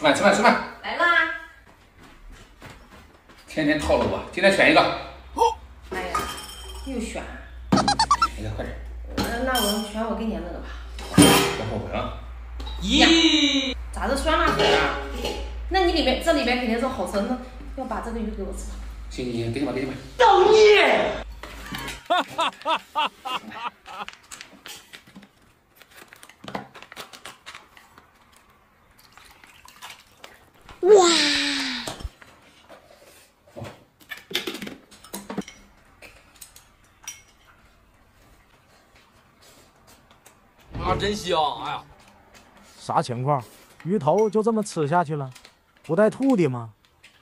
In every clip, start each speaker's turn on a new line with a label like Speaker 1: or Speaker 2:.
Speaker 1: 饭吃饭吃饭。
Speaker 2: 来啦！
Speaker 1: 天天套路我，今天选一个。
Speaker 2: 哎呀，又选。
Speaker 1: 选一个，快点。
Speaker 2: 那我选我给你的那个吧。
Speaker 1: 别后悔啊！
Speaker 2: 咦？咋子选那个啊？那你这里边肯定是好吃，那要把这个鱼给我吃。
Speaker 1: 行行行，给你吧给你吧。
Speaker 2: 造孽！
Speaker 3: 哈哈哈哈哈哈！
Speaker 2: 哇！
Speaker 3: 啊，真香！哎呀，
Speaker 4: 啥情况？鱼头就这么吃下去了，不带吐的吗？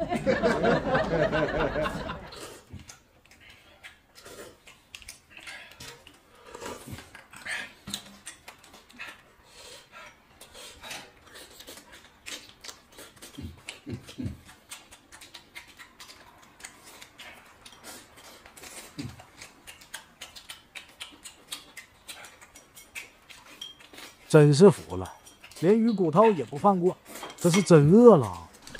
Speaker 4: 真是服了，连鱼骨头也不放过，这是真饿了。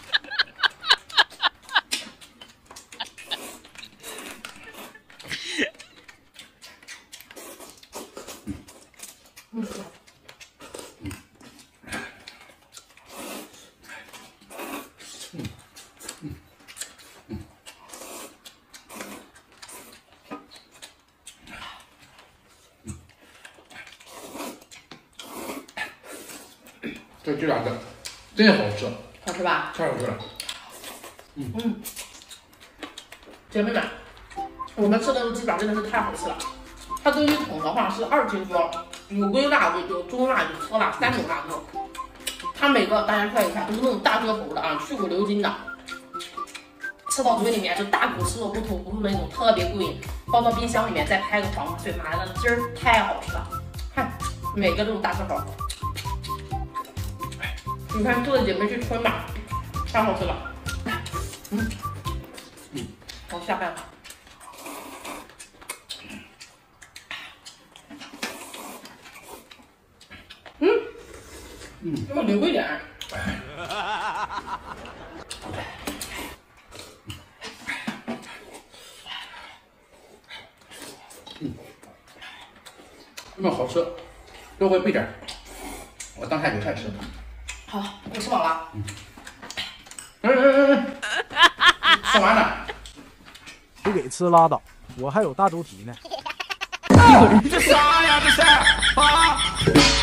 Speaker 1: 这两个真好吃，
Speaker 2: 好吃吧？
Speaker 1: 太好吃了。
Speaker 2: 姐妹们，我们吃的肉鸡爪真的是太好吃了。它这一桶的话是2斤装，有微辣的，有中辣，有特辣，3种辣度。它每个大家看一下，都是那种大个头的啊，去骨流筋的。吃到嘴里面就大骨吃肉不吐不入的那种，特别过瘾。放到冰箱里面再拍个黄瓜碎，妈的，汁儿太好吃了。看，每个都是大个头。你看，做的姐妹去春吧，太好吃了。我下饭了。给我留一点。
Speaker 1: 这么好吃，多给备点，我当下酒菜吃。
Speaker 2: 好，我吃饱了。
Speaker 1: 吃完了。
Speaker 4: 不给吃拉倒，我还有大猪蹄呢。
Speaker 3: 这啥呀？这是啊！